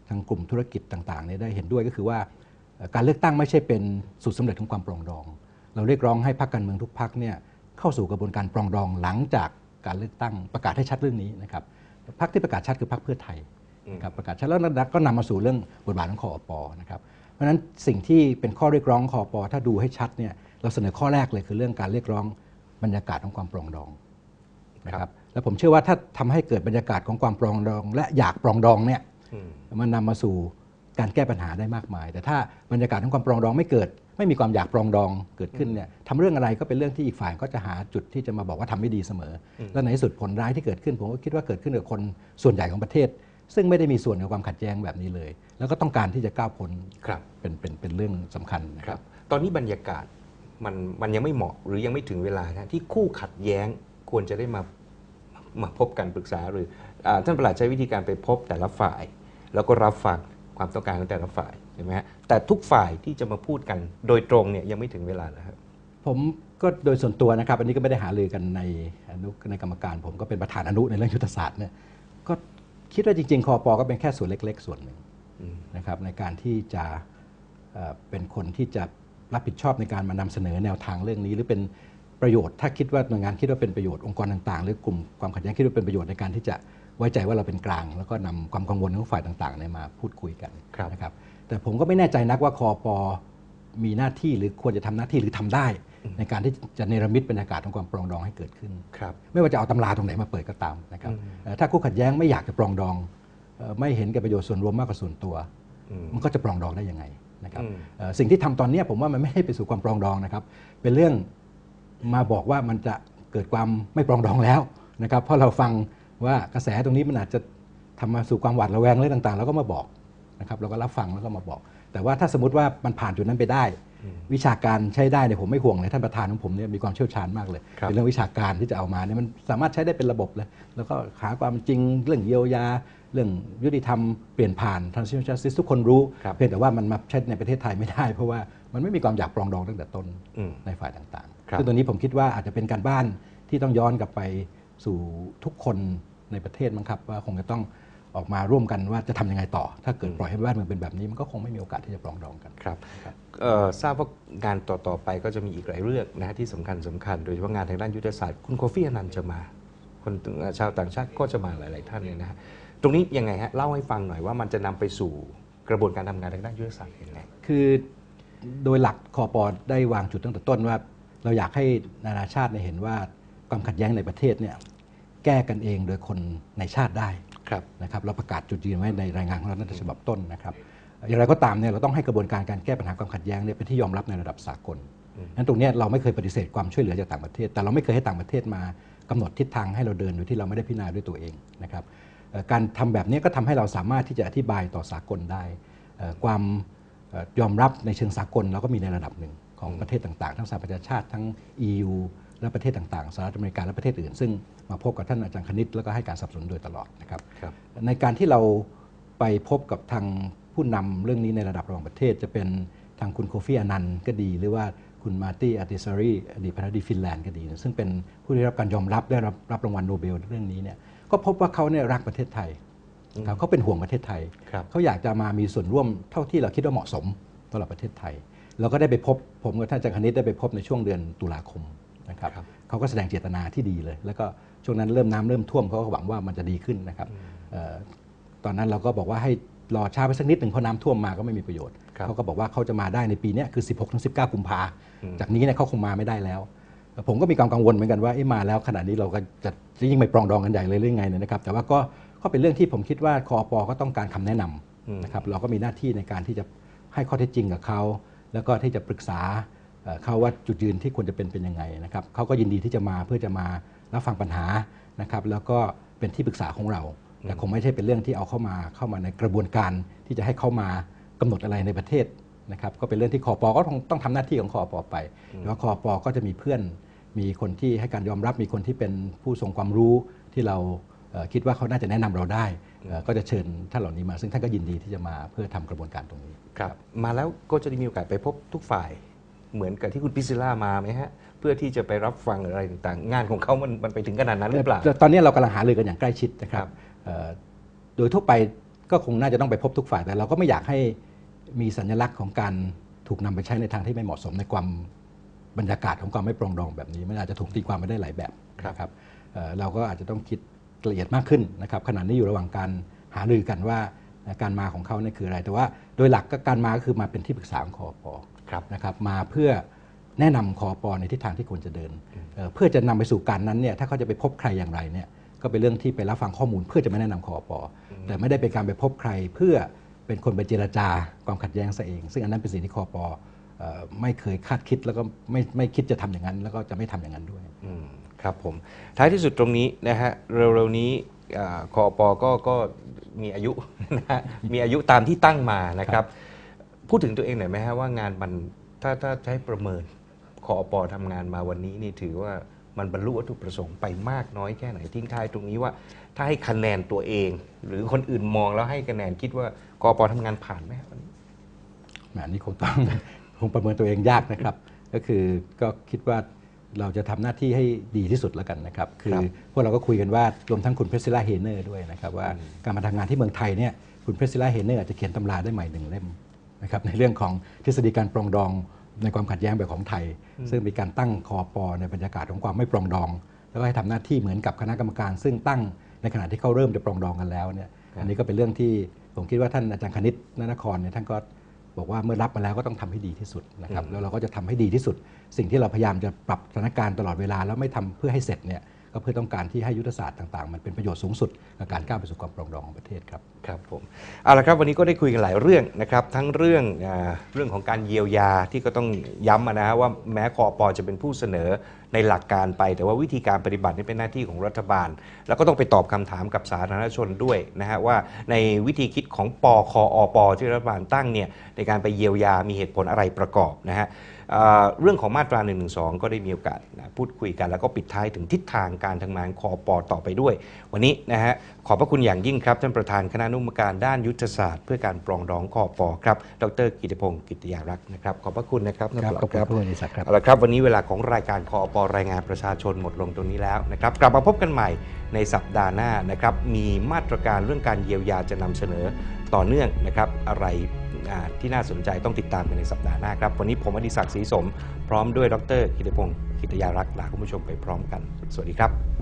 ทางกลุ่มธุรกิจต่างๆเนี่ยได้เห็นด้วยก็คือว่าการเลือกตั้งไม่ใช่เป็นสูตรสำเร็จของความปรองดองเราเรียกร้องให้พรรคการเมืองทุกพรรคเนี่ยเข้าสู่กระบวนการปรองดองหลังจากการเลือกตั้งประกาศให้ชัดเรื่องนี้นะครับพรรคที่ประกาศชัดคือพรรคเพื่อไทยครับประกาศชัดแล้วก็นำมาสู่เรื่องบทบาทของคอป.นะครับเพราะฉะนั้นสิ่งที่เป็นข้อเรียกร้องคอป.ถ้าดูให้ชัดเนี่ยเราเสนอข้อแรกเลยคือเรื่องการเรียกร้องบรรยากาศของความปรองดองนะครับแล้วผมเชื่อว่าถ้าทำให้เกิดบรรยากาศของความปรองดองและอยากปรองดองเนี่ยมันนำมาสู่การแก้ปัญหาได้มากมายแต่ถ้าบรรยากาศของความปรองดองไม่เกิดไม่มีความอยากปรองดองเกิดขึ้นเนี่ยทำเรื่องอะไรก็เป็นเรื่องที่อีกฝ่ายก็จะหาจุดที่จะมาบอกว่าทำไม่ดีเสมอและในที่สุดผลร้ายที่เกิดขึ้นผมก็คิดว่าเกิดขึ้นกับคนส่วนใหญ่ของประเทศซึ่งไม่ได้มีส่วนในความขัดแย้งแบบนี้เลยแล้วก็ต้องการที่จะก้าวพ้นเป็นเรื่องสำคัญนะครับตอนนี้บรรยากาศมันยังไม่เหมาะหรือยังไม่ถึงเวลาที่คู่ขัดแย้งควรจะได้มาพบกันปรึกษาหรือท่านประหลัดใช้วิธีการไปพบแต่ละฝ่ายแล้วก็รับฟังความต้องการของแต่ละฝ่ายใช่ไหมฮะแต่ทุกฝ่ายที่จะมาพูดกันโดยตรงเนี่ยยังไม่ถึงเวลานะครับผมก็โดยส่วนตัวนะครับอันนี้ก็ไม่ได้หารือกันในกรรมการผมก็เป็นประธานอนุในเรื่องยุทธศาสตร์เนี่ยก็คิดว่าจริงๆคอป.ก็เป็นแค่ส่วนเล็กๆส่วนหนึ่งนะครับในการที่จะเป็นคนที่จะรับผิดชอบในการมานำเสนอแนวทางเรื่องนี้หรือเป็นประโยชน์ถ้าคิดว่าหน่วยงานคิดว่าเป็นประโยชน์องค์กรต่างๆหรือกลุ่มความขัดแย้งคิดว่าเป็นประโยชน์ในการที่จะไว้ใจว่าเราเป็นกลางแล้วก็นำความกังวลของฝ่ายต่างๆมาพูดคุยกันนะครับแต่ผมก็ไม่แน่ใจนักว่าคอป.มีหน้าที่หรือควรจะทำหน้าที่หรือทำได้ในการที่จะเนรมิตบรรยากาศของความปรองดองให้เกิดขึ้นไม่ว่าจะเอาตำราตรงไหนมาเปิดก็ตามนะครับถ้าคู่ขัดแย้งไม่อยากจะปรองดองไม่เห็นแก่ประโยชน์ส่วนรวมมากกว่าส่วนตัวมันก็จะปรองดองได้ยังไงนะครับสิ่งที่ทำตอนนี้ผมว่ามันไม่ให้ไปสู่ความปรองดองนะครับเป็นเรื่องมาบอกว่ามันจะเกิดความไม่ปรองดองแล้วนะครับเพราะเราฟังว่ากระแสตรงนี้มันอาจจะทำมาสู่ความหวาดระแวงเรื่องต่างๆแล้วก็มาบอกนะครับเราก็รับฟังแล้วก็มาบอกแต่ว่าถ้าสมมติว่ามันผ่านจุดนั้นไปได้วิชาการใช้ได้เนี่ยผมไม่ห่วงเลยท่านประธานของผมเนี่ยมีความเชี่ยวชาญมากเลยเป็นเรื่องวิชาการที่จะเอามาเนี่ยมันสามารถใช้ได้เป็นระบบเลยแล้วก็หาความจริงเรื่องเยียวยาเรื่องยุติธรรมเปลี่ยนผ่าน transitional justice ทุกคนรู้เพียงแต่ว่ามันมาใช้ในประเทศไทยไม่ได้เพราะว่ามันไม่มีความอยากปรองดองตั้งแต่ต้นในฝ่ายต่างๆซึ่งตัวนี้ผมคิดว่าอาจจะเป็นการบ้านที่ต้องย้อนกลับไปสู่ทุกคนในประเทศมั้งครับว่าคงจะต้องออกมาร่วมกันว่าจะทำยังไงต่อถ้าเกิดปล่อยให้บ้านเมืองเป็นแบบนี้มันก็คงไม่มีโอกาสที่จะปรองดองกันครับทราบว่างานต่อไปก็จะมีอีกหลายเรื่องนะที่สำคัญโดยเฉพาะงานทางด้านยุทธศาสตร์คุณโคฟี่อนันต์จะมาคนชาวต่างชาติก็จะมาหลายๆท่านเลยนะฮะตรงนี้ยังไงฮะเล่าให้ฟังหน่อยว่ามันจะนำไปสู่กระบวนการทำงานทางด้านยุทธศาสตร์ยังไงคือโดยหลักคป.ได้วางจุดตั้งแต่ต้นว่าเราอยากให้นานาชาติเห็นว่าความขัดแย้งในประเทศเนี่ยแก้กันเองโดยคนในชาติได้นะครับเราประกาศจุดยืนไว้ในรายงานของเราในฉบับต้นนะครับอย่างไรก็ตามเนี่ยเราต้องให้กระบวนการการแก้ปัญหาความขัดแย้งเนี่ยเป็นที่ยอมรับในระดับสากลนั้นตรงนี้เราไม่เคยปฏิเสธความช่วยเหลือจากต่างประเทศแต่เราไม่เคยให้ต่างประเทศมากำหนดทิศทางให้เราเดินโดยที่เราไม่ได้พิจารณาด้วยตัวเองนะครับการทำแบบนี้ก็ทำให้เราสามารถที่จะอธิบายต่อสากลได้ความยอมรับในเชิงสากลเราก็มีในระดับหนึ่งของประเทศต่างๆทั้งสหประชาชาติทั้ง EU และประเทศต่างๆสหรัฐอเมริกาและประเทศอื่นซึ่งมาพบกับท่านอาจารย์คณิตแล้วก็ให้การสนับสนุนโดยตลอดนะครับในการที่เราไปพบกับทางผู้นำเรื่องนี้ในระดับระหว่างประเทศจะเป็นทางคุณโคฟี่อนันต์ก็ดีหรือว่าคุณมาร์ตี้อาร์ติซารีอดีตประธานาธิบดีฟินแลนด์ก็ดีซึ่งเป็นผู้ได้รับการยอมรับได้รับรางวัลโนเบลเรื่องนี้เนี่ยก็พบว่าเขาเนี่ยรักประเทศไทยเขาเป็นห่วงประเทศไทยเขาอยากจะมามีส่วนร่วมเท่าที่เราคิดว่าเหมาะสมสำหรับประเทศไทยเราก็ได้ไปพบผมกับท่านอาจารย์คณิตได้ไปพบในช่วงเดือนตุลาคมนะครับเขาก็แสดงเจตนาที่ดีเลยแล้วก็ช่วงนั้นเริ่มท่วมเขาก็หวังว่ามันจะดีขึ้นนะครับตอนนั้นเราก็บอกว่าให้รอช้าไปสักนิดหนึ่งเพราะน้ำท่วมมาก็ไม่มีประโยชน์เขาก็บอกว่าเขาจะมาได้ในปีนี้คือ 16-19 กุมภาจากนี้เนี่ยเขาคงมาไม่ได้แล้วผมก็มีความกังวลเหมือนกันว่ามาแล้วขณะนี้เราก็จะยิ่งไม่ปรองดองกันใหญ่เลยหรือไงเนี่ยนะครับแต่ว่าก็เป็นเรื่องที่ผมคิดว่าคอป.ก็ต้องการคำแนะนำนะครับเราก็มีหน้าที่ในการที่จะให้ข้อเท็จจริงกับเขาแล้วก็ที่จะปรึกษาเขาว่าจุดยืนที่ควรจะเป็นยังไงนะครับเขาก็ยินดีที่จะมาเพื่อจะมารับฟังปัญหานะครับแล้วก็เป็นที่ปรึกษาของเราแต่คงไม่ใช่เป็นเรื่องที่เอาเข้ามาในกระบวนการที่จะให้เข้ามากำหนดอะไรในประเทศนะครับก็เป็นเรื่องที่คอป.ก็ต้องทำหน้าที่ของคอป.ไปแล้วคอป.ก็จะมีเพื่อนมีคนที่ให้การยอมรับมีคนที่เป็นผู้ทรงความรู้ที่เราคิดว่าเขาน่าจะแนะนำเราได้ก็จะเชิญท่านเหล่านี้มาซึ่งท่านก็ยินดีที่จะมาเพื่อทำกระบวนการตรงนี้ครับมาแล้วก็จะได้มีโอกาสไปพบทุกฝ่ายเหมือนกับที่คุณพิซิล่ามาไหมฮะเพื่อที่จะไปรับฟังอะไรต่างๆงานของเขามันไปถึงขนาดนั้นหรือเปล่าตอนนี้เรากำลังหารือกันอย่างใกล้ชิดนะครับโดยทั่วไปก็คงน่าจะต้องไปพบทุกฝ่ายแต่เราก็ไม่อยากให้มีสัญลักษณ์ของการถูกนำไปใช้ในทางที่ไม่เหมาะสมในความบรรยากาศของความไม่ปรองดองแบบนี้มันอาจจะถูกตีความไปได้หลายแบบนะครับเราก็อาจจะต้องคิดละเอียดมากขึ้นนะครับขณะนี้อยู่ระหว่างการหารือกันว่าการมาของเขาเนี่ยคืออะไรแต่ว่าโดยหลักก็การมาก็คือมาเป็นที่ปรึกษาของคอป.นะครับมาเพื่อแนะนำคอป.ในทิศทางที่ควรจะเดินเพื่อจะนำไปสู่การนั้นเนี่ยถ้าเขาจะไปพบใครอย่างไรเนี่ยก็เป็นเรื่องที่ไปรับฟังข้อมูลเพื่อจะมาแนะนำคอป.แต่ไม่ได้เป็นการไปพบใครเพื่อเป็นคนไปเจรจาความขัดแย้งซะเองซึ่งอันนั้นเป็นสิ่งที่คอป.ไม่เคยคาดคิดแล้วก็ไม่คิดจะทำอย่างนั้นแล้วก็จะไม่ทำอย่างนั้นด้วยครับผมท้ายที่สุดตรงนี้นะฮะเร็วๆนี้คอป.ก็มีอายุนะฮะมีอายุตามที่ตั้งมานะครับพูดถึงตัวเองหน่อยไหมฮะว่างานมันถ้าใช้ประเมินคอป.ทำงานมาวันนี้นี่ถือว่ามันบรรลุวัตถุประสงค์ไปมากน้อยแค่ไหนทิ้งท้ายตรงนี้ว่าถ้าให้คะแนนตัวเองหรือคนอื่นมองแล้วให้คะแนนคิดว่าคอป.ทำงานผ่านไหมวันนี้อันนี้คงประเมินตัวเองยากนะครับก็คือก็คิดว่าเราจะทำหน้าที่ให้ดีที่สุดแล้วกันนะครับคือพวกเราก็คุยกันว่ารวมทั้งคุณเพรสซิล่าเฮเนอร์ด้วยนะครับว่าการมาทำงานที่เมืองไทยเนี่ยคุณเพรสซิล่าเฮเนอร์อาจจะเขียนตำราได้ใหม่1 เล่มนะครับในเรื่องของทฤษฎีการปรองดองในความขัดแย้งแบบของไทยซึ่งมีการตั้งคอป.ในบรรยากาศของความไม่ปรองดองแล้วก็ให้ทำหน้าที่เหมือนกับคณะกรรมการซึ่งตั้งในขณะที่เขาเริ่มจะปรองดองกันแล้วเนี่ยอันนี้ก็เป็นเรื่องที่ผมคิดว่าท่านอาจารย์คณิตนครเนี่ยท่านก็บอกว่าเมื่อรับมาแล้วก็ต้องทำให้ดีที่สุดนะครับแล้วเราก็จะทำให้ดีที่สุดสิ่งที่เราพยายามจะปรับสถานการณ์ตลอดเวลาแล้วไม่ทำเพื่อให้เสร็จเนี่ยก็เพื่อต้องการที่ให้ยุทธศาสตร์ต่างๆมันเป็นประโยชน์สูงสุดในการก้าวไปสู่ความปรองดองของประเทศครับครับผมเอาละครับวันนี้ก็ได้คุยกันหลายเรื่องนะครับทั้งเรื่องของการเยียวยาที่ก็ต้องย้ำนะว่าแม้คอป.จะเป็นผู้เสนอในหลักการไปแต่ว่าวิธีการปฏิบัตินี่เป็นหน้าที่ของรัฐบาลแล้วก็ต้องไปตอบคำถามกับสาธารณชนด้วยนะฮะว่าในวิธีคิดของคอป.ที่รัฐบาลตั้งเนี่ยในการไปเยียวยามีเหตุผลอะไรประกอบนะฮะเรื่องของมาตรา112ก็ได้มีโอกาสพูดคุยกันแล้วก็ปิดท้ายถึงทิศทางการทำงานคอป.ต่อไปด้วยวันนี้นะฮะขอบพระคุณอย่างยิ่งครับท่านประธานคณะอนุกรรมการด้านยุทธศาสตร์เพื่อการปรองดองคอป.ครับดร.กิติพงศ์กิติยารักษ์นะครับขอบพระคุณนะครับขอบคุณนิสักครับเอาละครับวันนี้เวลาของรายการคอป.รายงานประชาชนหมดลงตรงนี้แล้วนะครับกลับมาพบกันใหม่ในสัปดาห์หน้านะครับมีมาตรการเรื่องการเยียวยาจะนำเสนอต่อเนื่องนะครับอะไรที่น่าสนใจต้องติดตามกันในสัปดาห์หน้าครับวันนี้ผมอดิศักดิ์ศรีสมพร้อมด้วยดร.กิติพงศ์กิติยารักษ์ลาคุณผู้ชมไปพร้อมกันสวัสดีครับ